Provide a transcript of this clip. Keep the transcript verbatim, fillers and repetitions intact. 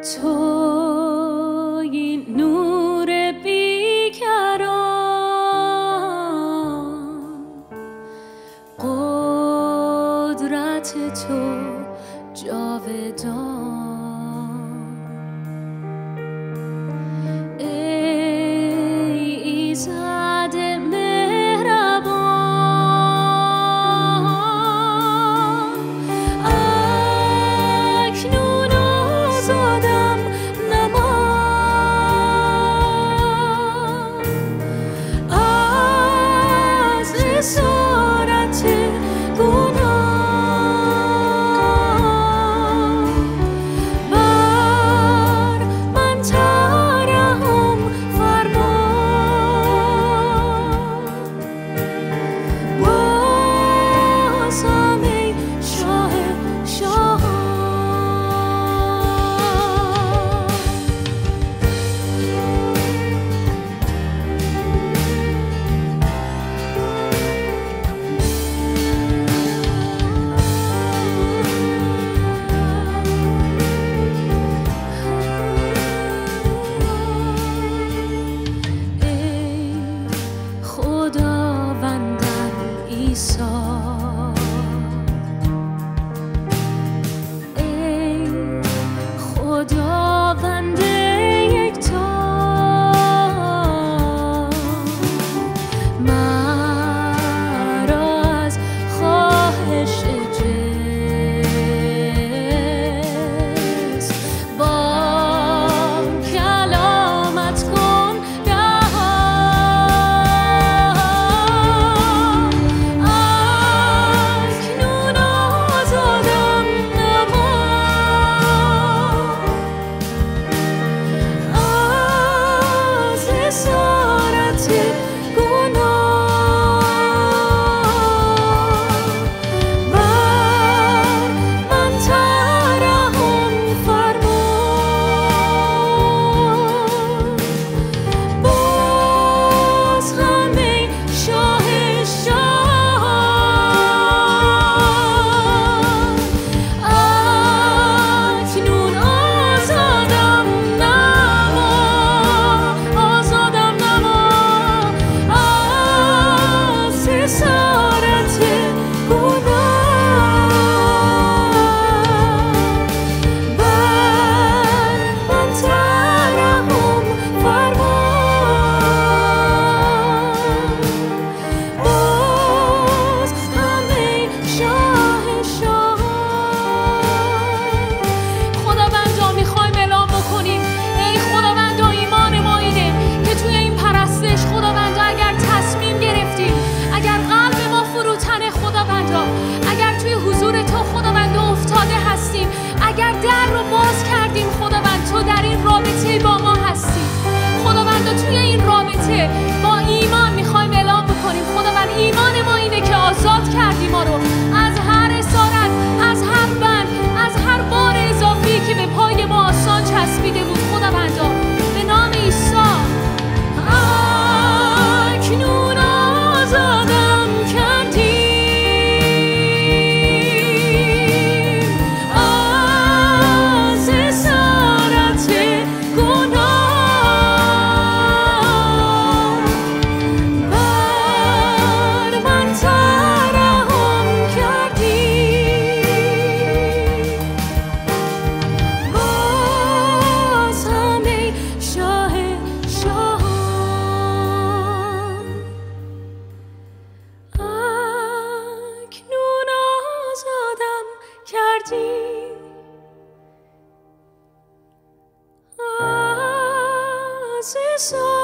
توی نور بیکران، قدرت تو جاودان. ای خداوند یکتا، مرا از خواهش جسم با کلامت کن با ما هستی. خداوند توی این رابطه با ایمان میخوایم اعلام بکنیم خداوند ایمان ما اینه که آزاد کردی ما رو از هر اسارت، از هر بند، از هر بار اضافی که به پای ما آسان چسبیده بود. خداوند به نام عیسی اکنون آزادم کردی. So